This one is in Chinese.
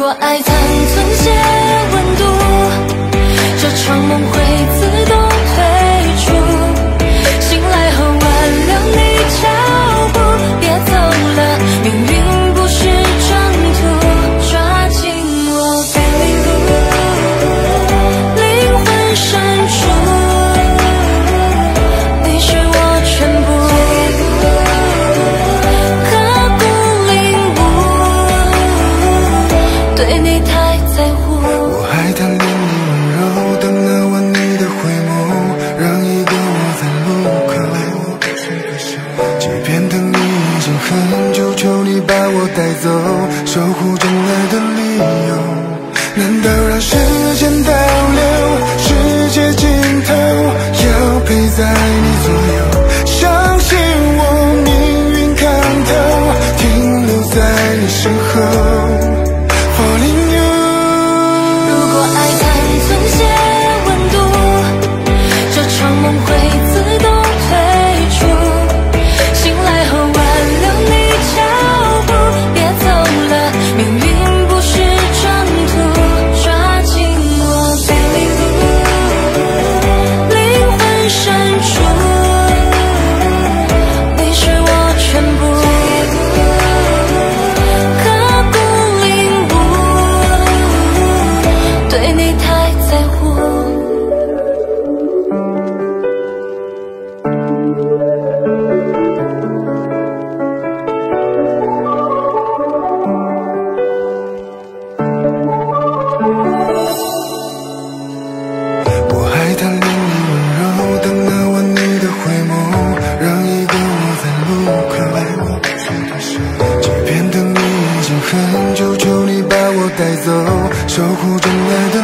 爱残存些温度，这场梦会自动退出。醒来后挽留你脚步，别走了，命运不是征途，抓紧我 baby， 灵魂深处，你是我全部，刻骨领悟，对你太在乎。 我还贪恋你温柔，等了完你的回眸，让一个我在路口。即便等你已经很久，求你把我带走，守护真爱的理由。难道让时间倒流，世界尽头要陪在你左右？相信我，命运看透，停留在你身后。Falling you。 如果爱残存些温度，这场梦会自动退出。醒来后挽留你脚步，别走了，命运不是征途，抓紧我 baby， 灵魂深处，你是我全部，刻骨领悟，对你太在乎。 我还贪恋你温柔，等了完你的回眸，让一个我在路口。即便等你已经很久，求你把我带走，守护真爱的